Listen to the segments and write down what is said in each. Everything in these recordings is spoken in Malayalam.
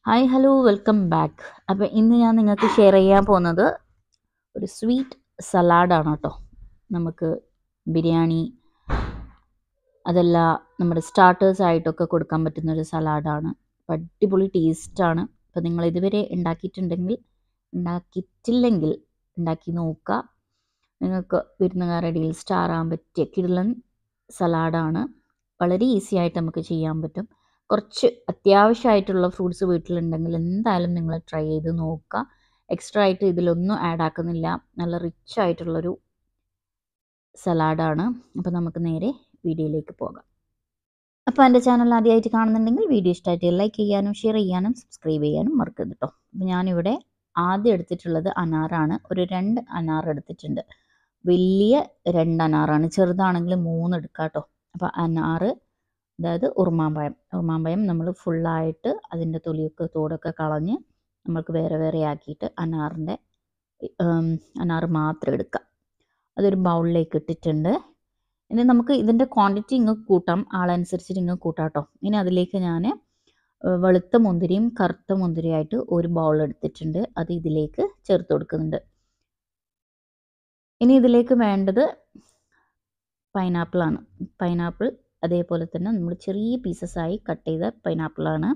Hi hello welcome back. അപ്പോൾ ഇന്ന് ഞാൻ നിങ്ങൾക്ക് ഷെയർ ചെയ്യാൻ പോകുന്നത് ഒരു സ്വീറ്റ് സലാഡാണ് കേട്ടോ. നമുക്ക് ബിരിയാണി അതല്ല നമ്മുടെ സ്റ്റാർട്ടേഴ്സ് ആയിട്ടൊക്കെ കൊടുക്കാൻ പറ്റുന്ന ഒരു സലാഡാണ്. അടിപൊളി ടേസ്റ്റാണ്. അപ്പോൾ നിങ്ങൾ ഇതുവരെ ഉണ്ടാക്കിയിട്ടില്ലെങ്കിൽ ഉണ്ടാക്കി നോക്കുക. നിങ്ങൾക്ക് വിരുന്നുകാരുടെ ഇടയിൽ സ്റ്റാർ ആകാൻ പറ്റിയ കിടിലൻ സലാഡാണ്. വളരെ ഈസി ആയിട്ട് നമുക്ക് ചെയ്യാൻ പറ്റും. കുറച്ച് അത്യാവശ്യമായിട്ടുള്ള ഫ്രൂട്ട്സ് വീട്ടിലുണ്ടെങ്കിൽ എന്തായാലും നിങ്ങൾ ട്രൈ ചെയ്ത് നോക്കുക. എക്സ്ട്രാ ആയിട്ട് ഇതിലൊന്നും ആഡ് ആക്കുന്നില്ല. നല്ല റിച്ച് ആയിട്ടുള്ളൊരു സലാഡാണ്. അപ്പോൾ നമുക്ക് നേരെ വീഡിയോയിലേക്ക് പോകാം. അപ്പോൾ എൻ്റെ ചാനൽ ആദ്യമായിട്ട് കാണുന്നുണ്ടെങ്കിൽ വീഡിയോ ഇഷ്ടമായിട്ട് ലൈക്ക് ചെയ്യാനും ഷെയർ ചെയ്യാനും സബ്സ്ക്രൈബ് ചെയ്യാനും മറക്കരുത് കേട്ടോ. അപ്പോൾ ഞാനിവിടെ ആദ്യം എടുത്തിട്ടുള്ളത് അനാറാണ്. ഒരു 2 അനാർ എടുത്തിട്ടുണ്ട്. വലിയ 2 അനാറാണ്. ചെറുതാണെങ്കിൽ 3 എടുക്കാം കേട്ടോ. അപ്പോൾ അനാറ്, അതായത് ഉറുമാമ്പഴം നമ്മൾ ഫുള്ളായിട്ട് അതിൻ്റെ തോടൊക്കെ കളഞ്ഞ് നമുക്ക് വേറെ വേറെ ആക്കിയിട്ട് അനാറ് മാത്രം എടുക്കാം. അതൊരു ബൗളിലേക്ക് ഇട്ടിട്ടുണ്ട്. ഇനി നമുക്ക് ഇതിൻ്റെ ക്വാണ്ടിറ്റി ഇങ്ങ് കൂട്ടാം, ആളനുസരിച്ചിട്ട് ഇങ്ങ് കൂട്ടാം കേട്ടോ. ഇനി അതിലേക്ക് ഞാൻ വെളുത്ത മുന്തിരിയും കറുത്ത മുന്തിരിയായിട്ട് ഒരു ബൗൾ എടുത്തിട്ടുണ്ട്. അത് ഇതിലേക്ക് ചേർത്ത് കൊടുക്കുന്നുണ്ട്. ഇനി ഇതിലേക്ക് വേണ്ടത് പൈനാപ്പിളാണ്. പൈനാപ്പിൾ അതേപോലെ തന്നെ നമ്മൾ ചെറിയ പീസസായി കട്ട് ചെയ്ത പൈനാപ്പിളാണ്.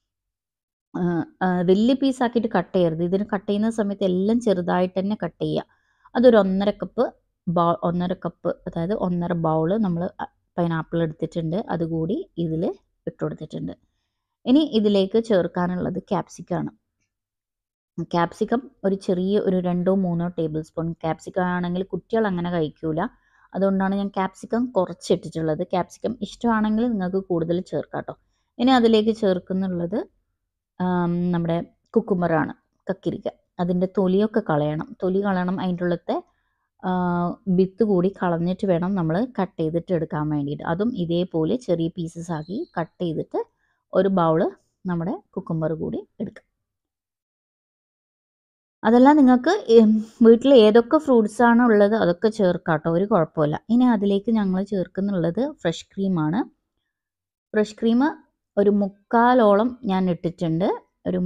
വലിയ പീസാക്കിയിട്ട് കട്ട് ചെയ്യരുത്. ഇതിന് കട്ട് ചെയ്യുന്ന സമയത്ത് എല്ലാം ചെറുതായിട്ട് തന്നെ കട്ട് ചെയ്യുക. അതൊരു 1.5 കപ്പ് അതായത് 1.5 ബൗൾ നമ്മൾ പൈനാപ്പിൾ എടുത്തിട്ടുണ്ട്. അതുകൂടി ഇതിൽ ഇട്ട് കൊടുത്തിട്ടുണ്ട്. ഇനി ഇതിലേക്ക് ചേർക്കാനുള്ളത് ക്യാപ്സിക്കാണ്. ക്യാപ്സിക്കം ഒരു 2-3 ടേബിൾ സ്പൂൺ. ക്യാപ്സിക്കം ആണെങ്കിൽ കുട്ടികൾ അങ്ങനെ കഴിക്കൂല. അതുകൊണ്ടാണ് ഞാൻ ക്യാപ്സിക്കം കുറച്ചിട്ടിട്ടുള്ളത്. ക്യാപ്സിക്കം ഇഷ്ടമാണെങ്കിൽ നിങ്ങൾക്ക് കൂടുതൽ ചേർക്കാം കേട്ടോ. ഇനി അതിലേക്ക് ചേർക്കുന്നുള്ളത് നമ്മുടെ കുക്കുമ്പറാണ്, കക്കിരിക്ക. അതിൻ്റെ തൊലിയൊക്കെ കളയണം. അതിൻ്റെ ഉള്ളത്തെ വിത്ത് കൂടി കളഞ്ഞിട്ട് വേണം നമ്മൾ കട്ട് ചെയ്തിട്ട് എടുക്കാൻ വേണ്ടിയിട്ട്. അതും ഇതേപോലെ ചെറിയ പീസസ് ആക്കി കട്ട് ചെയ്തിട്ട് ഒരു ബൗള് നമ്മുടെ കുക്കുമ്പർ കൂടി എടുക്കാം. അതെല്ലാം നിങ്ങൾക്ക് വീട്ടിൽ ഏതൊക്കെ ഫ്രൂട്ട്സ് ആണ് ഉള്ളത് അതൊക്കെ ചേർക്കാം കേട്ടോ, ഒരു കുഴപ്പമില്ല. ഇനി അതിലേക്ക് ഞങ്ങൾ ചേർക്കുന്നുള്ളത് ഫ്രഷ് ക്രീമാണ്. ഫ്രഷ് ക്രീം ഒരു 3/4 ഞാൻ ഇട്ടിട്ടുണ്ട്. ഒരു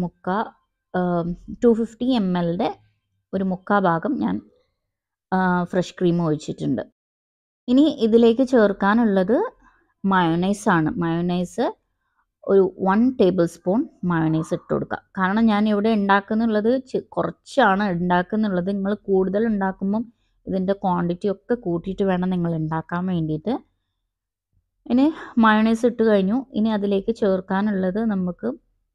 250 ml ഒരു 3/4 ഭാഗം ഞാൻ ഫ്രഷ് ക്രീം ഒഴിച്ചിട്ടുണ്ട്. ഇനി ഇതിലേക്ക് ചേർക്കാനുള്ളത് മയോണൈസാണ്. മയോണൈസ് ഒരു 1 ടേബിൾ സ്പൂൺ മയോണൈസ് ഇട്ട് കൊടുക്കുക. കാരണം ഞാൻ ഇവിടെ ഉണ്ടാക്കുന്നുള്ളത് കുറച്ചാണ് ഉണ്ടാക്കുന്നുള്ളത്. നിങ്ങൾ കൂടുതൽ ഉണ്ടാക്കുമ്പം ഇതിൻ്റെ ക്വാണ്ടിറ്റി ഒക്കെ കൂട്ടിയിട്ട് വേണം നിങ്ങൾ ഉണ്ടാക്കാൻ വേണ്ടിയിട്ട്. ഇനി മയോണൈസ് ഇട്ട് കഴിഞ്ഞു. ഇനി അതിലേക്ക് ചേർക്കാനുള്ളത് നമുക്ക്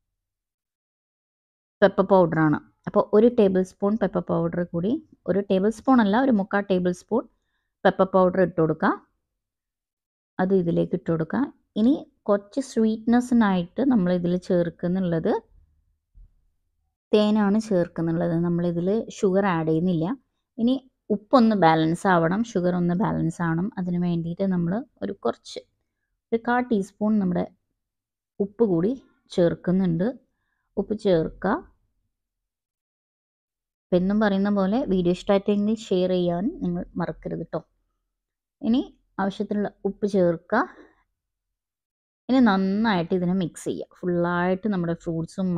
പെപ്പർ പൗഡറാണ്. അപ്പോൾ 1 ടേബിൾ സ്പൂൺ പെപ്പർ പൗഡർ കൂടി, 1 ടേബിൾ സ്പൂൺ അല്ല, ഒരു 3/4 ടേബിൾ സ്പൂൺ പെപ്പർ പൗഡർ ഇട്ട് കൊടുക്കുക. അത് ഇതിലേക്ക് ഇട്ട് കൊടുക്കുക. ഇനി കുറച്ച് സ്വീറ്റ്നെസ്സിനായിട്ട് നമ്മൾ ഇതിൽ ചേർക്കുന്നുള്ളത് തേനാണ് ചേർക്കുന്നുള്ളത്. നമ്മളിതിൽ ഷുഗർ ആഡ് ചെയ്യുന്നില്ല. ഇനി ഉപ്പൊന്ന് ബാലൻസ് ആവണം, ഷുഗർ ഒന്ന് ബാലൻസ് ആവണം. അതിന് വേണ്ടിയിട്ട് നമ്മൾ ഒരു 1/4 ടീസ്പൂൺ നമ്മുടെ ഉപ്പ് കൂടി ചേർക്കുന്നുണ്ട്. ഉപ്പ് ചേർക്കുക. എന്നും പറയുന്ന പോലെ വീഡിയോ ഇഷ്ടമായിട്ടെങ്കിൽ ഷെയർ ചെയ്യാൻ നിങ്ങൾ മറക്കരുത് കേട്ടോ. ഇനി ആവശ്യത്തിനുള്ള ഉപ്പ് ചേർക്കുക. ഇനി നന്നായിട്ട് ഇതിനെ മിക്സ് ചെയ്യുക. ഫുള്ളായിട്ട് നമ്മുടെ ഫ്രൂട്ട്സും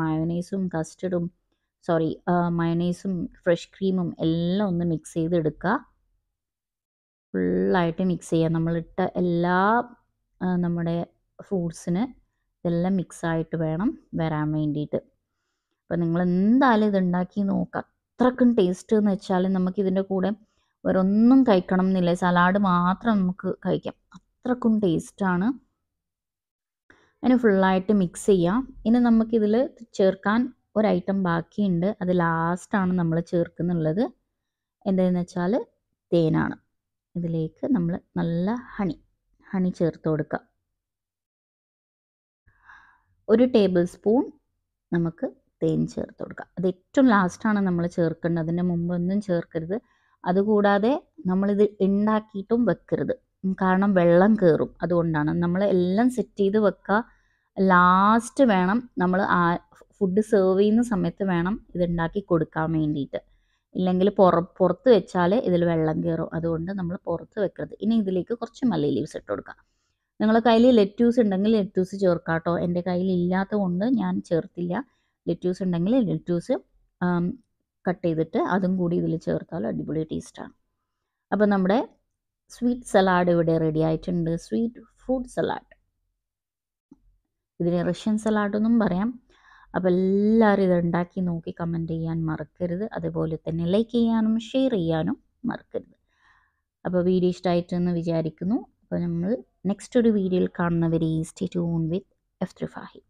മയോണൈസും ഫ്രഷ് ക്രീമും എല്ലാം ഒന്ന് മിക്സ് ചെയ്തെടുക്കുക. ഫുള്ളായിട്ട് മിക്സ് ചെയ്യുക. നമ്മളിട്ട എല്ലാ നമ്മുടെ ഫ്രൂട്ട്സിന് ഇതെല്ലാം മിക്സായിട്ട് വേണം വരാൻ വേണ്ടിയിട്ട്. അപ്പോൾ നിങ്ങൾ എന്തായാലും ഇത് ഉണ്ടാക്കി നോക്കുക. അത്രക്കും ടേസ്റ്റ് എന്ന് വെച്ചാൽ നമുക്കിതിൻ്റെ കൂടെ വേറെ ഒന്നും കഴിക്കണം എന്നില്ല, സലാഡ് മാത്രം നമുക്ക് കഴിക്കാം. അത്രക്കും ടേസ്റ്റാണ്. അതിന് ഫുള്ളായിട്ട് മിക്സ് ചെയ്യാം. ഇനി നമുക്കിതിൽ ചേർക്കാൻ ഒരു ഐറ്റം ബാക്കിയുണ്ട്. അത് ലാസ്റ്റാണ് നമ്മൾ ചേർക്കുന്നുള്ളത്. എന്താണെന്ന് വെച്ചാൽ തേനാണ്. ഇതിലേക്ക് നമ്മൾ നല്ല ഹണി ചേർത്ത് കൊടുക്കുക. 1 ടേബിൾ സ്പൂൺ നമുക്ക് തേൻ ചേർത്ത് കൊടുക്കുക. അത് ഏറ്റവും ലാസ്റ്റാണ് നമ്മൾ ചേർക്കേണ്ടത്. അതിൻ്റെ മുമ്പൊന്നും ചേർക്കരുത്. അതുകൂടാതെ നമ്മളിത് ഉണ്ടാക്കിയിട്ടും വെക്കരുത്, കാരണം വെള്ളം കയറും. അതുകൊണ്ടാണ് നമ്മൾ എല്ലാം സെറ്റ് ചെയ്ത് വെക്കുക. ലാസ്റ്റ് വേണം നമ്മൾ ഫുഡ് സെർവ് ചെയ്യുന്ന സമയത്ത് വേണം ഇതുണ്ടാക്കി കൊടുക്കാൻ വേണ്ടിയിട്ട്. ഇല്ലെങ്കിൽ പുറത്ത് വെച്ചാൽ ഇതിൽ വെള്ളം കയറും. അതുകൊണ്ട് നമ്മൾ പുറത്ത് വെക്കരുത്. ഇനി ഇതിലേക്ക് കുറച്ച് മല്ലി ലീവ്സ് ഇട്ട് കൊടുക്കുക. നിങ്ങളുടെ കയ്യിൽ ലെറ്റ്യൂസ് ഉണ്ടെങ്കിൽ ലെറ്റ്യൂസ് ചേർക്കാം കേട്ടോ. എൻ്റെ കയ്യിൽ ഇല്ലാത്തത് കൊണ്ട് ഞാൻ ചേർത്തില്ല. ലെറ്റ്യൂസ് ഉണ്ടെങ്കിൽ ലെറ്റ്യൂസ് കട്ട് ചെയ്തിട്ട് അതും കൂടി ഇതിൽ ചേർത്താൽ അടിപൊളി ടേസ്റ്റാണ്. അപ്പോൾ നമ്മുടെ സ്വീറ്റ് സലാഡ് ഇവിടെ റെഡി ആയിട്ടുണ്ട്. സ്വീറ്റ് ഫ്രൂട്ട് സലാഡ്, ഇതിന് റഷ്യൻ സലാഡെന്നും പറയാം. അപ്പോൾ എല്ലാവരും ഇത് ഉണ്ടാക്കി നോക്കി കമൻറ്റ് ചെയ്യാൻ മറക്കരുത്. അതുപോലെ തന്നെ ലൈക്ക് ചെയ്യാനും ഷെയർ ചെയ്യാനും മറക്കരുത്. അപ്പോൾ വീഡിയോ ഇഷ്ടമായിട്ടെന്ന് വിചാരിക്കുന്നു. അപ്പോൾ നമ്മൾ നെക്സ്റ്റ് ഒരു വീഡിയോയിൽ കാണുന്നവരെ സ്റ്റേ ട്യൂൺ വിത്ത് F3 Fahi.